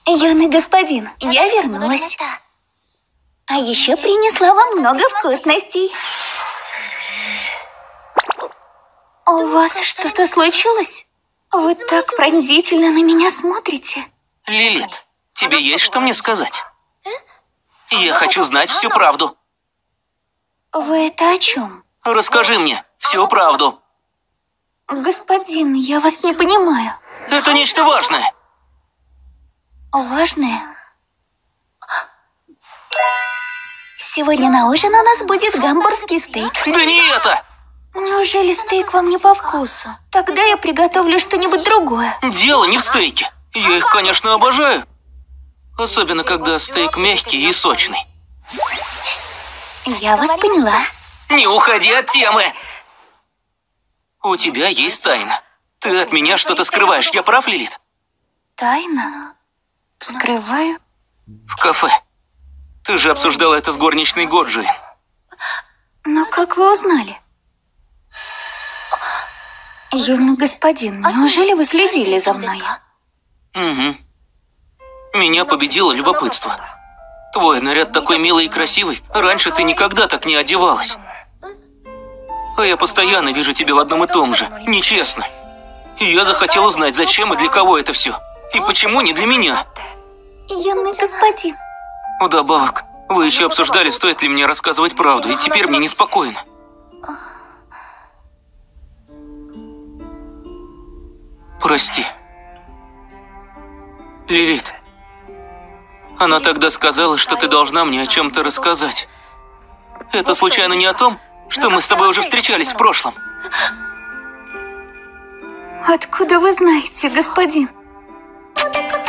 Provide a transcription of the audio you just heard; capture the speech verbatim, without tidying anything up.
Юный господин, я вернулась. А еще принесла вам много вкусностей. У вас что-то случилось? Вы так пронзительно на меня смотрите. Лилит, тебе есть что мне сказать? Я хочу знать всю правду. Вы это о чем? Расскажи мне всю правду. Господин, я вас не понимаю. Это нечто важное. Важное? Сегодня на ужин у нас будет гамбургский стейк. Да не это! Неужели стейк вам не по вкусу? Тогда я приготовлю что-нибудь другое. Дело не в стейке. Я их, конечно, обожаю. Особенно, когда стейк мягкий и сочный. Я вас поняла. Не уходи от темы. У тебя есть тайна. Ты от меня что-то скрываешь, я прав, Лилит? Тайна? Скрываю? В кафе. Ты же обсуждала это с горничной Годжи. Но как вы узнали? Юный господин, неужели вы следили за мной? Угу. Меня победило любопытство. Твой наряд такой милый и красивый. Раньше ты никогда так не одевалась. А я постоянно вижу тебя в одном и том же. Нечестно. И я захотел узнать, зачем и для кого это все. И почему не для меня. Юный господин. Вдобавок, вы еще обсуждали, стоит ли мне рассказывать правду, и теперь мне неспокойно. Прости. Лилит. Она тогда сказала, что ты должна мне о чем-то рассказать. Это случайно не о том, что мы с тобой уже встречались в прошлом? Откуда вы знаете, господин?